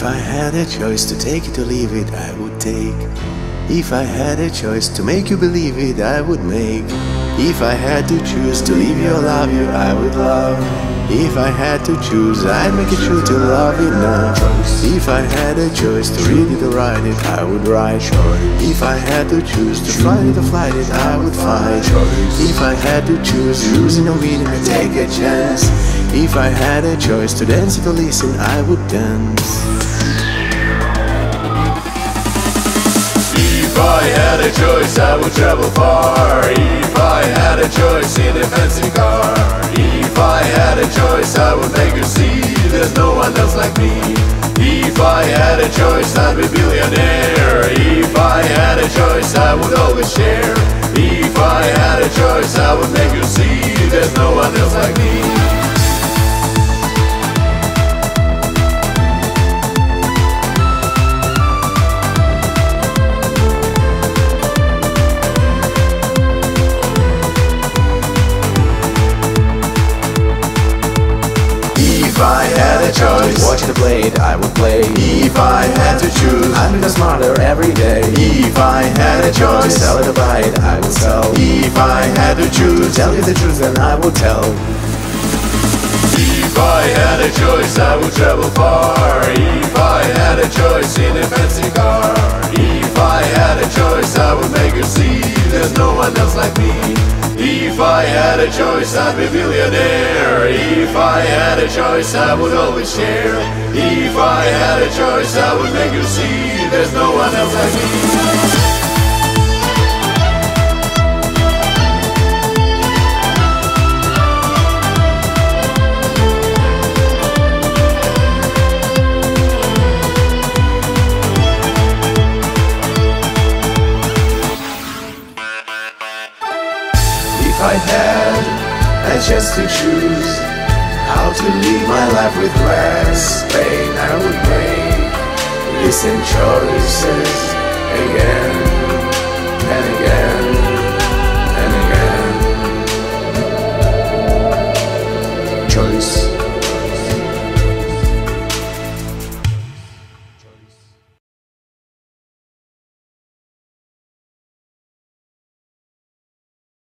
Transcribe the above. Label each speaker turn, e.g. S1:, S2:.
S1: I had a choice to take it or leave it, I would take. If I had a choice to make you believe it, I would make. If I had to choose to leave you or love you, I would love. If I had to choose, I'd make it true to love it now. If I had a choice to read it or write it, I would write. If I had to choose to fly it or flight it, I would fly. If I had to choose losing or winning, I'd take a chance. If I had a choice to dance it or listen, I would dance.
S2: If I had a choice, I would travel far. If I had a choice in a fancy car. If I had a choice, I would make you see there's no one else like me. If I had a choice, I'd be billionaire. If I had a choice, I would always share. If I had a choice, I would make you see there's no one else like me. If I had a choice,
S1: Watching the blade, I would play.
S2: If I had to choose,
S1: I'd become smarter every day.
S2: If I had a
S1: To
S2: choice,
S1: sell it or buy it, I would sell.
S2: If I had to choose,
S1: Tell you the truth, then I would tell.
S2: If I had a choice, I would travel far. If I had a choice in a fancy car. If I had a choice, I would make you see there's no one else like me. If I had a choice, I'd be billionaire. If I had a choice, I would always share. If I had a choice, I would make you see there's no one else like me.
S1: If I had a chance to choose how to live my life with less pain, I would make the same choices again.